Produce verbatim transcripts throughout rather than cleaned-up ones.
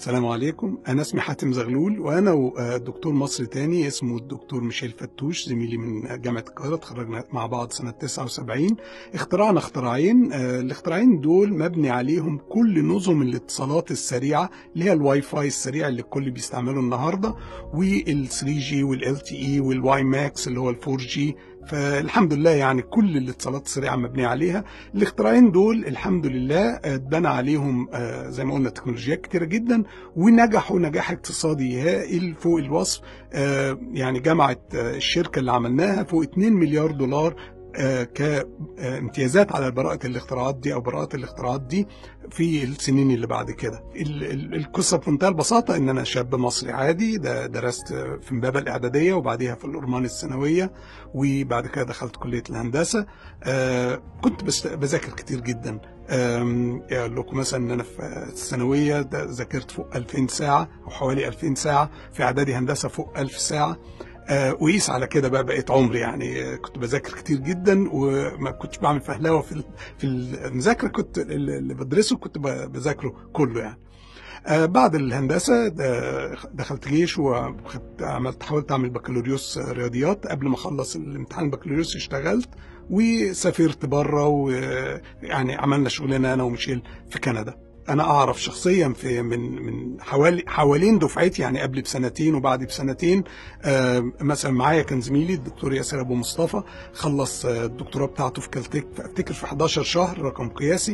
السلام عليكم. أنا اسمي حاتم زغلول، وأنا ودكتور مصري تاني اسمه الدكتور ميشيل فتوش، زميلي من جامعة القاهرة، اتخرجنا مع بعض سنة تسعة وسبعين. اخترعنا اختراعين، الاختراعين دول مبني عليهم كل نظم الاتصالات السريعة اللي هي الواي فاي السريع اللي الكل بيستعمله النهاردة، وال ثري جي وال إل تي إي والواي ماكس اللي هو ال فور جي. فالحمد لله يعني كل الاتصالات السريعة مبنية عليها. الاختراعين دول الحمد لله اتبنى عليهم زي ما قلنا تكنولوجيات كتيرة جدا، ونجحوا نجاح اقتصادي هائل فوق الوصف. يعني جمعت الشركة اللي عملناها فوق اتنين مليار دولار كامتيازات على براءة الاختراعات دي أو براءة الاختراعات دي في السنين اللي بعد كده. القصة بمنتهى البساطة إن أنا شاب مصري عادي، درست في إمبابة الإعدادية وبعديها في الأورمان الثانوية، وبعد كده دخلت كلية الهندسة. كنت بذاكر كتير جدا. أقول لكم مثلا إن أنا في الثانوية ذاكرت فوق ألفين ساعة أو حوالي ألفين ساعة، في إعدادي هندسة فوق ألف ساعة. وقيس على كده بقى بقيت عمري، يعني كنت بذاكر كتير جدا وما كنتش بعمل فهلوه في في المذاكره، كنت اللي بدرسه كنت بذاكره كله يعني. بعد الهندسه دخلت جيش وعملت حاولت اعمل بكالوريوس رياضيات. قبل ما اخلص الامتحان البكالوريوس اشتغلت وسافرت بره، ويعني عملنا شغلنا انا وميشيل في كندا. أنا أعرف شخصيا في من من حوالي حوالين دفعتي، يعني قبل بسنتين وبعد بسنتين. آه مثلا معايا كان زميلي الدكتور ياسر أبو مصطفى، خلص الدكتوراه بتاعته في كالتك أفتكر في حداشر شهر، رقم قياسي.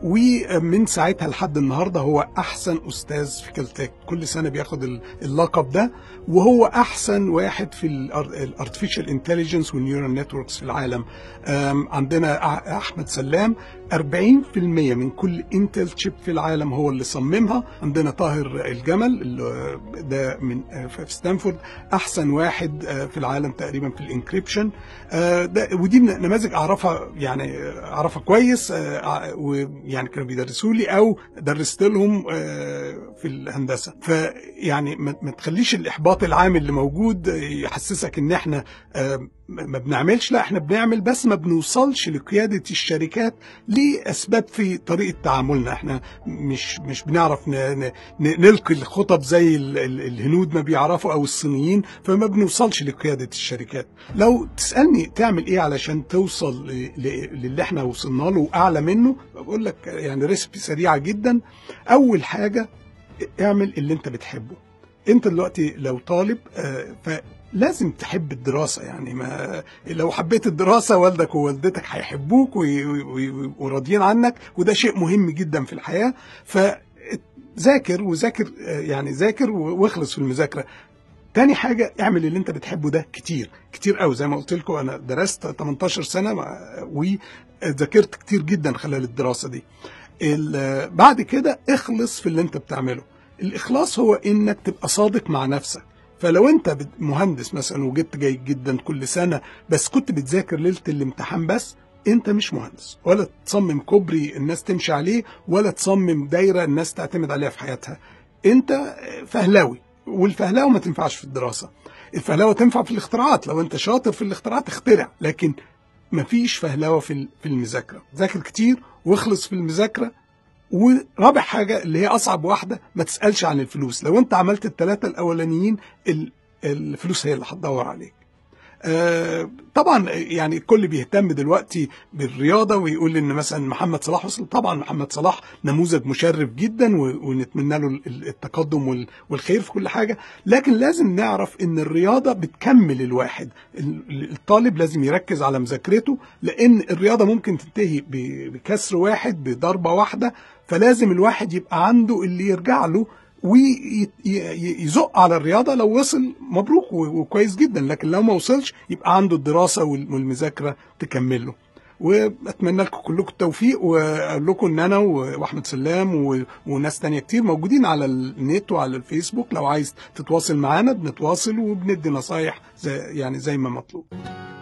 ومن ساعتها لحد النهارده هو احسن استاذ في كالتك، كل سنه بياخد اللقب ده، وهو احسن واحد في الارتفيشال انتليجنس والنيورال نتوركس في العالم. عندنا احمد سلام، أربعين في المية من كل انتل تشيب في العالم هو اللي صممها. عندنا طاهر الجمل اللي ده من في ستانفورد، احسن واحد في العالم تقريبا في الانكريبشن. ودي نماذج اعرفها، يعني اعرفها كويس، يعني كانوا بيدرسوا لي او درست لهم في الهندسه. فيعني ما تخليش الاحباط العام اللي موجود يحسسك ان احنا ما بنعملش، لا احنا بنعمل بس ما بنوصلش لقياده الشركات لاسباب في طريقه تعاملنا. احنا مش مش بنعرف نلقي الخطب زي الهنود ما بيعرفوا او الصينيين، فما بنوصلش لقياده الشركات. لو تسالني تعمل ايه علشان توصل للي احنا وصلنا له واعلى منه، بقول لك يعني ريسبي سريعه جدا. اول حاجه اعمل اللي انت بتحبه. انت دلوقتي لو طالب فلازم تحب الدراسه، يعني ما لو حبيت الدراسه والدك ووالدتك هيحبوك وراضيين عنك، وده شيء مهم جدا في الحياه. فذاكر وذاكر، يعني ذاكر واخلص في المذاكره. تاني حاجة اعمل اللي انت بتحبه ده كتير كتير قوي. زي ما قلت لكم انا درست تمنتاشر سنة وذاكرت كتير جدا خلال الدراسة دي. بعد كده اخلص في اللي انت بتعمله. الاخلاص هو انك تبقى صادق مع نفسك. فلو انت مهندس مثلا وجبت جيد جدا كل سنة، بس كنت بتذاكر ليلة الامتحان بس، انت مش مهندس، ولا تصمم كوبري الناس تمشي عليه، ولا تصمم دايرة الناس تعتمد عليها في حياتها. انت فهلاوي، والفهلاوه ما تنفعش في الدراسه. الفهلاوه تنفع في الاختراعات، لو انت شاطر في الاختراعات اخترع، لكن ما فيش فهلاوه في في المذاكره. ذاكر كتير واخلص في المذاكره. ورابع حاجه اللي هي اصعب واحده، ما تسالش عن الفلوس. لو انت عملت الثلاثه الاولانيين الفلوس هي اللي هتدور عليك. آه طبعا يعني الكل بيهتم دلوقتي بالرياضه ويقول ان مثلا محمد صلاح وصل. طبعا محمد صلاح نموذج مشرف جدا ونتمنى له التقدم والخير في كل حاجه، لكن لازم نعرف ان الرياضه بتكمل الواحد. الطالب لازم يركز على مذاكرته، لان الرياضه ممكن تنتهي بكسر واحد، بضربه واحده. فلازم الواحد يبقى عنده اللي يرجع له ويزق على الرياضة. لو وصل مبروك وكويس جدا، لكن لو ما وصلش يبقى عنده الدراسة والمذاكرة تكمل له. واتمنى لكم كلكم التوفيق، واقول لكم ان انا واحمد سلام وناس تانية كتير موجودين على النت وعلى الفيسبوك. لو عايز تتواصل معانا بنتواصل وبندي نصايح زي يعني زي ما مطلوب.